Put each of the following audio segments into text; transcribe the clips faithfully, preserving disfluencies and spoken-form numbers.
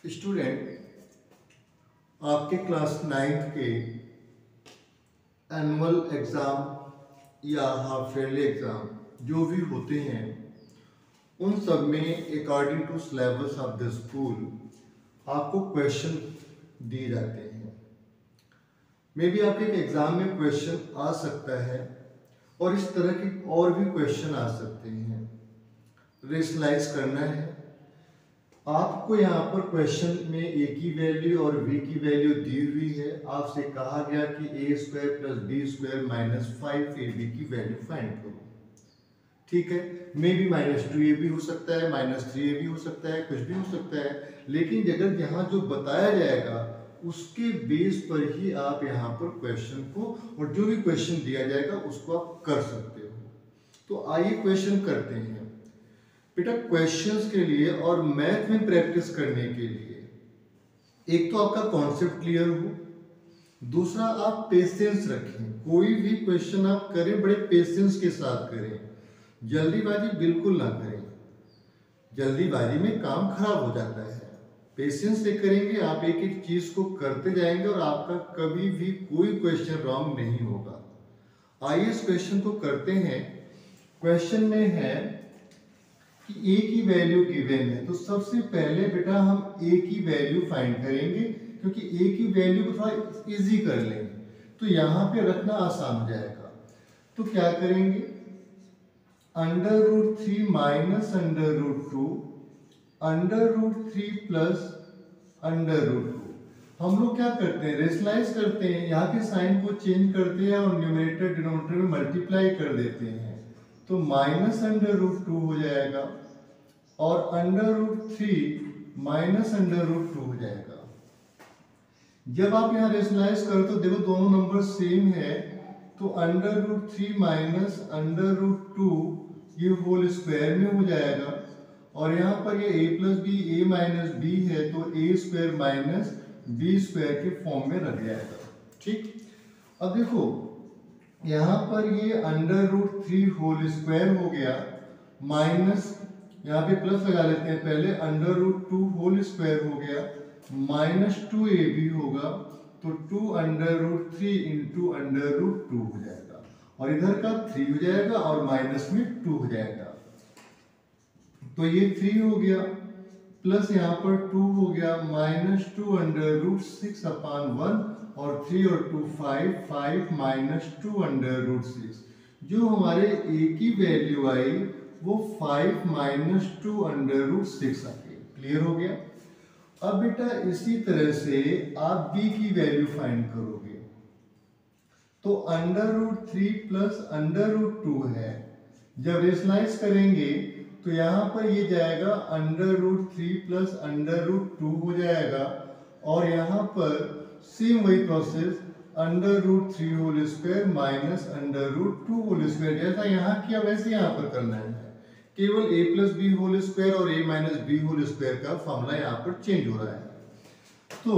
Student, आपके class ninth के annual exam या हाफ ईयरली एग्ज़ाम जो भी होते हैं उन सब में according to syllabus of the school आपको क्वेश्चन दिए जाते हैं। मे बी आपके एग्ज़ाम में क्वेश्चन आ सकता है और इस तरह के और भी क्वेश्चन आ सकते हैं। रेशनलाइज करना है आपको। यहाँ पर क्वेश्चन में ए की वैल्यू और बी की वैल्यू दी हुई है। आपसे कहा गया कि a square plus b square minus five a b की वैल्यू फाइंड करो। ठीक है, maybe minus two a भी हो सकता है, माइनस थ्री ए भी हो सकता है, कुछ भी हो सकता है। लेकिन अगर यहाँ जो बताया जाएगा उसके बेस पर ही आप यहाँ पर क्वेश्चन को और जो भी क्वेश्चन दिया जाएगा उसको आप कर सकते हो। तो आइए क्वेश्चन करते हैं बेटा। क्वेश्चंस के लिए और मैथ में प्रैक्टिस करने के लिए एक तो आपका कॉन्सेप्ट क्लियर हो, दूसरा आप पेशेंस रखें। कोई भी क्वेश्चन आप करें बड़े पेशेंस के साथ करें, जल्दीबाजी बिल्कुल ना करें। जल्दीबाजी में काम खराब हो जाता है। पेशेंस से करेंगे, आप एक एक चीज को करते जाएंगे और आपका कभी भी कोई क्वेश्चन रॉन्ग नहीं होगा। आइए इस क्वेश्चन को करते हैं। क्वेश्चन में है कि a की वैल्यू गिवन है, तो सबसे पहले बेटा हम a की वैल्यू फाइंड करेंगे, क्योंकि a की वैल्यू को थोड़ा इजी कर लेंगे तो यहाँ पे रखना आसान हो जाएगा। तो क्या करेंगे, under root three minus under root two under root three plus under root two. हम लोग क्या करते हैं, रेशनलाइज करते हैं, यहाँ के साइन को चेंज करते हैं और न्यूमरेटर डिनोमिनेटर में मल्टीप्लाई कर देते हैं। तो माइनस अंडर रूट टू हो जाएगा और under root three minus under root two हो जाएगा। जब आप यहाँ रेशनलाइज करो तो देखो दोनों नंबर सेम है, तो under root three minus under root two ये होल स्क्वायर में हो जाएगा और यहाँ पर ये a plus b a minus b है तो a square minus b square के फॉर्म में रख जाएगा। ठीक, अब देखो यहाँ पर ये under root three whole square हो गया माइनस, यहाँ पे प्लस लगा लेते हैं पहले, under root two whole square हो गया माइनस टू ए बी होगा तो two under root three into under root two हो जाएगा और इधर का थ्री हो जाएगा और माइनस में टू हो जाएगा। तो ये थ्री हो गया प्लस यहाँ पर टू हो गया minus two under root six upon one और थ्री और two five, five minus two under root six. जो हमारे a की वैल्यू आई वो five minus two under root six आ गई। क्लियर हो गया। अब बेटा इसी तरह से आप b की वैल्यू फाइंड करोगे तो under root three plus under root two है। जब रेशनलाइज करेंगे तो यहाँ पर ये जाएगा under root three plus under root two हो जाएगा और यहाँ पर सेम वही process under root three whole square minus under root two whole square, जैसा यहाँ किया वैसे यहाँ पर करना है। केवल a plus b whole square और a minus b whole square का फॉर्मूला यहाँ पर चेंज हो रहा है। तो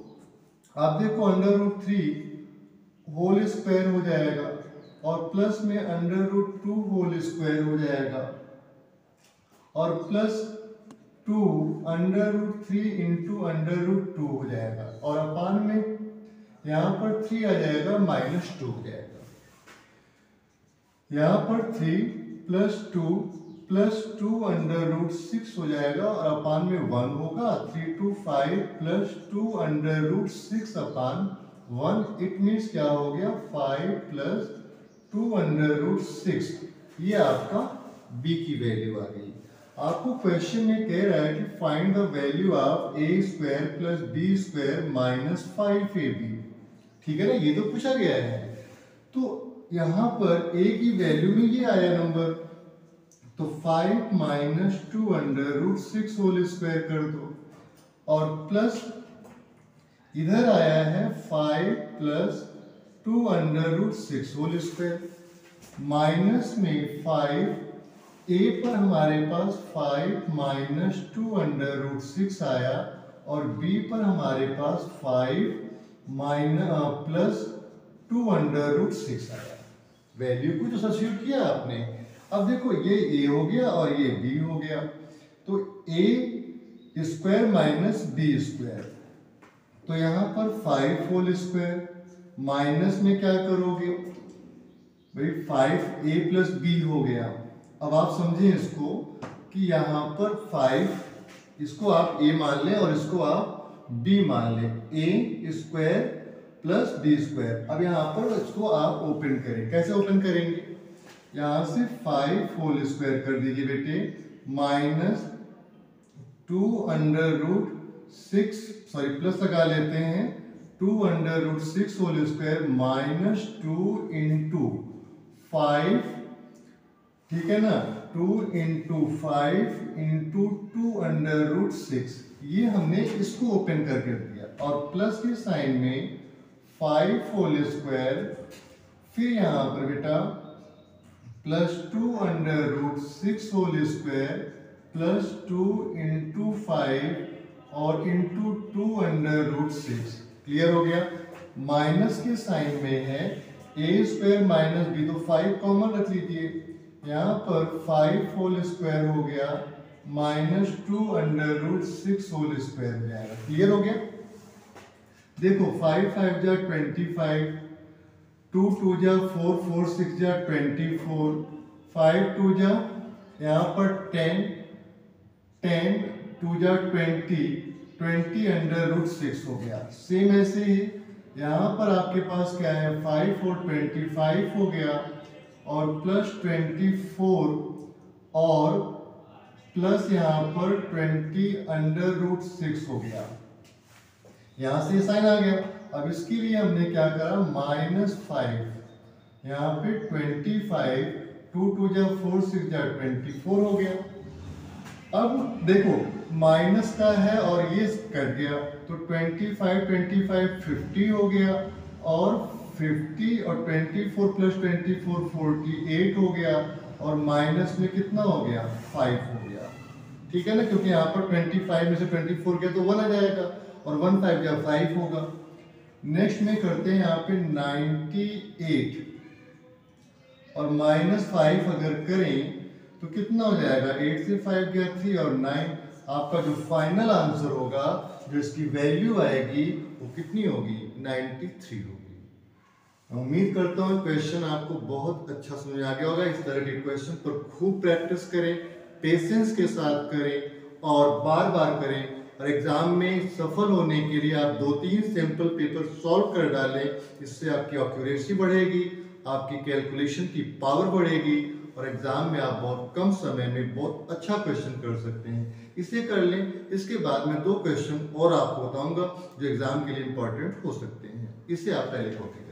आप देखो under root three whole square हो जाएगा और प्लस में under root two whole square हो जाएगा और plus two under root three into under root two हो जाएगा और अपान में यहाँ पर थ्री आ जाएगा माइनस टू हो जाएगा। यहाँ पर three plus two plus two under root six हो जाएगा और अपान में वन होगा। Three two five plus two under root six upon one, it means क्या हो गया five plus two under root six. ये आपका b की वैल्यू आ गई। आपको क्वेश्चन में कह रहा है कि find the value of a square plus b square minus five a b. ठीक है ना, ये तो पूछा गया है। तो यहाँ पर a की वैल्यू में ये आया नंबर, तो five minus two under root six whole square कर दो और प्लस इधर आया है five plus two under root six whole square minus में फाइव, a पर हमारे पास five minus two under root six आया और b पर हमारे पास five minus plus two under root six आया। वैल्यू को जो सब्स्टिट्यूट किया आपने। अब देखो ये a हो गया और ये b हो गया, तो a square minus b square. तो यहाँ पर फाइव होल स्क्वायर माइनस में क्या करोगे भाई, फाइव ए प्लस बी हो गया। अब आप समझें इसको कि यहाँ पर फाइव, इसको आप ए मान लें और इसको आप बी मान लें, a square plus b square. अब यहाँ पर इसको आप ओपन करें, कैसे ओपन करेंगे, यहाँ से फाइव होल स्क्वायर कर दीजिए बेटे, minus two under root six, sorry plus लगा लेते हैं, two under root six whole square minus two into five, ठीक है ना, two into five into two under root six. ये हमने इसको ओपन करके दिया और प्लस के साइन में फाइव होल स्क्वायर, फिर यहाँ पर बेटा plus two under root six whole square plus two into five और into two under root six. Clear हो गया। माइनस के साइन में है ए स्क्वायर माइनस बी, तो फाइव कॉमन रख लीजिए, यहाँ पर फाइव होल स्क्वायर हो गया minus two under root six whole square हो जाएगा। क्लियर हो गया। देखो फाइव फाइव जा ट्वेंटी फाइव, टू टू जा फोर, फोर सिक्स जा ट्वेंटी फोर, फाइव टू जा यहाँ पर टेन, टेन टू जा twenty, twenty under root six हो गया। सेम ऐसे ही यहाँ पर आपके पास क्या है, फाइव और ट्वेंटी फाइव हो गया और प्लस ट्वेंटी फोर और प्लस यहाँ पर ट्वेंटी अंडर रूट सिक्स हो गया। यहाँ से साइन आ गया। अब इसके लिए हमने क्या करा, माइनस फाइव, यहाँ पे ट्वेंटी फाइव, टू टू जा फोर, सिक्स जा ट्वेंटी फोर हो गया। अब देखो माइनस का है और ये कट गया, तो twenty five, twenty five fifty हो गया और फिफ्टी और twenty four plus twenty four forty eight हो गया और माइनस में कितना हो गया, फाइव हो गया। ठीक है ना, क्योंकि यहाँ पर ट्वेंटी फाइव में से ट्वेंटी फोर गया तो वन आ जाएगा और वन फाइव या फाइव होगा। नेक्स्ट में करते हैं यहाँ पे नाइन्टी एट और माइनस फाइव अगर करें तो कितना हो जाएगा, एट से फाइव गया थ्री और नाइन। आपका जो फाइनल आंसर होगा, जो इसकी वैल्यू आएगी वो कितनी होगी, नाइन्टी थ्री होगी। उम्मीद करता हूँ क्वेश्चन आपको बहुत अच्छा समझ आ गया होगा। इस तरह के क्वेश्चन पर खूब प्रैक्टिस करें, पेशेंस के साथ करें और बार बार करें और एग्जाम में सफल होने के लिए आप दो तीन सिंपल पेपर सॉल्व कर डालें। इससे आपकी एक्यूरेसी बढ़ेगी, आपकी कैलकुलेशन की पावर बढ़ेगी और एग्जाम में आप बहुत कम समय में बहुत अच्छा क्वेश्चन कर सकते हैं। इसे कर लें। इसके बाद में दो क्वेश्चन और आपको बताऊंगा जो एग्जाम के लिए इंपॉर्टेंट हो सकते हैं। इसे आप पहले कॉपी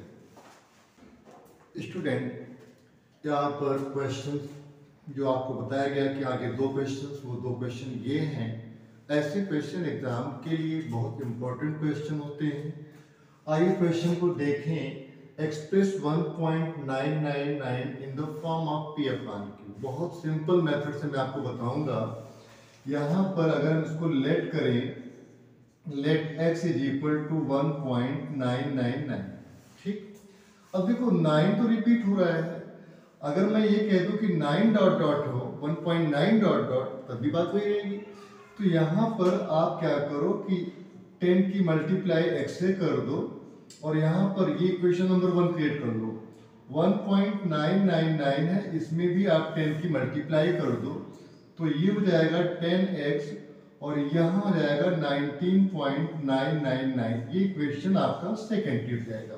करें। स्टूडेंट, यहाँ पर क्वेश्चन जो आपको बताया गया कि आगे दो क्वेश्चन, वो दो क्वेश्चन ये हैं। ऐसे क्वेश्चन एग्जाम के लिए बहुत इंपॉर्टेंट क्वेश्चन होते हैं। आइए क्वेश्चन को देखें। Express one point nine nine nine in the form of P upon Q. बहुत सिंपल मेथड से मैं आपको बताऊंगा। यहाँ पर अगर हम इसको लेट करें, let X is equal to one point nine nine nine. ठीक, अब देखो नाइन तो रिपीट हो रहा है। अगर मैं ये कह दूं कि नाइन डॉट डॉट हो, one point nine dot dot, तब भी बात वही रहेगी। तो यहाँ पर आप क्या करो कि टेन की मल्टीप्लाई एक्स से कर दो और यहाँ पर ये इक्वेशन नंबर वन क्रिएट कर लो। One point nine nine nine है, इसमें भी आप टेन की मल्टीप्लाई कर दो तो ये हो जाएगा टेन एक्स और यहाँ हो जाएगा nineteen point nine nine nine. ये इक्वेशन आपका सेकेंड हो जाएगा।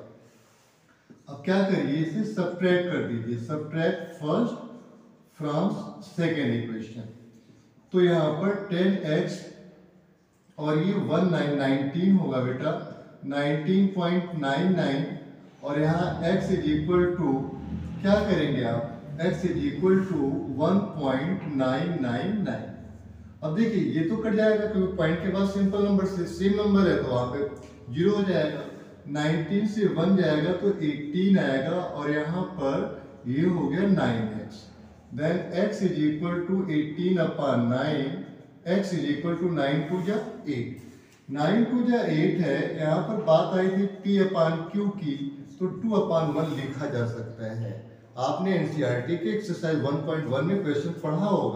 अब क्या करिए, इसे सब्ट्रैक्ट कर दीजिए। Subtract first from second equation. तो यहाँ पर टेन एक्स और ये वन नाइन नाइनटीन होगा बेटा, नाइनटीन पॉइंट नाइन नाइन और यहाँ x इज इक्वल टू क्या करेंगे आप, x is equal to one point nine nine nine. अब देखिए ये तो कट जाएगा क्योंकि पॉइंट के बाद सिंपल नंबर से सेम नंबर है तो वहाँ पे जीरो हो जाएगा। नाइनटीन से वन जाएगा तो एटीन आएगा और यहाँ पर ये हो गया nine X. Then x is equal to eighteen upon nine, x is equal to nine two जा एट। नाइन टू जा एट है। यहाँ पर बात आई थी p अपॉन क्यू की, तो टू अपॉन वन लिखा जा सकता है। आपने एनसीईआरटी के एक्सरसाइज वन पॉइंट वन में क्वेश्चन पढ़ा होगा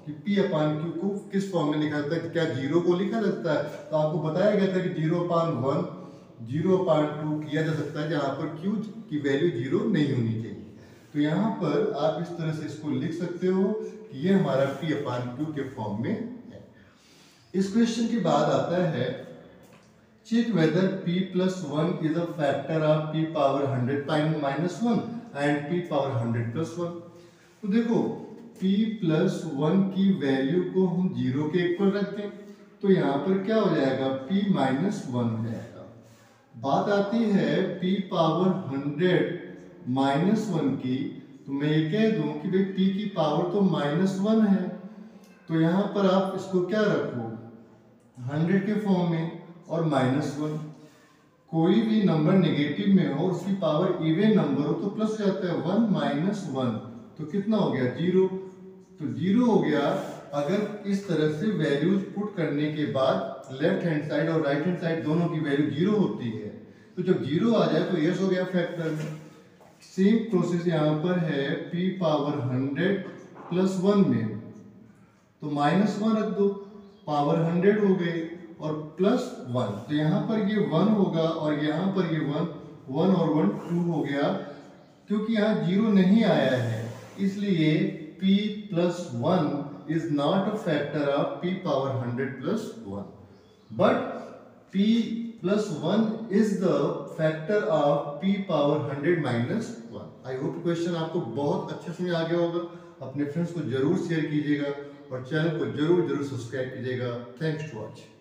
कि P अपान क्यू को किस फॉर्म में लिखा जाता है, क्या जीरो को लिखा जाता है? तो आपको बताया गया था कि zero upon one, zero upon two किया जा सकता है जहाँ पर Q की वैल्यू जीरो नहीं होनी चाहिए। तो यहाँ पर आप इस तरह से इसको लिख सकते हो कि ये हमारा P अपान क्यू के फॉर्म में है। इस क्वेश्चन के बाद आता है check whether P plus one is a factor of P power hundred minus one and P power hundred plus one. तो देखो P प्लस वन की वैल्यू को हम जीरो के इक्वल रखते हैं तो यहाँ पर क्या हो जाएगा, P माइनस वन हो जाएगा। बात आती है P power hundred minus one की, तो मैं ये कह दूं कि भाई P की पावर तो माइनस वन है, तो यहाँ पर आप इसको क्या रखो, हंड्रेड के फॉर्म में और माइनस वन। कोई भी नंबर नेगेटिव में हो, उसकी पावर इवन नंबर हो तो प्लस हो जाता है, वन माइनस वन तो कितना हो गया, जीरो। तो जीरो हो गया। अगर इस तरह से वैल्यूज पुट करने के बाद लेफ्ट हैंड साइड और राइट हैंड साइड दोनों की वैल्यू जीरो होती है, तो जब जीरो आ जाए तो यस हो गया फैक्टर में। सेम प्रोसेस यहाँ पर है P power hundred plus one में, तो माइनस वन रख दो, पावर हंड्रेड हो गई और प्लस वन, तो यहाँ पर ये वन होगा और यहाँ पर ये वन, वन और वन टू हो गया। क्योंकि यहाँ जीरो नहीं आया है इसलिए P plus one is not a factor of P power hundred plus one, but P plus one is the factor of P power hundred minus one. I hope question आपको बहुत अच्छे से आ गया होगा। अपने फ्रेंड्स को जरूर शेयर कीजिएगा और चैनल को जरूर जरूर सब्सक्राइब कीजिएगा। Thanks to watch.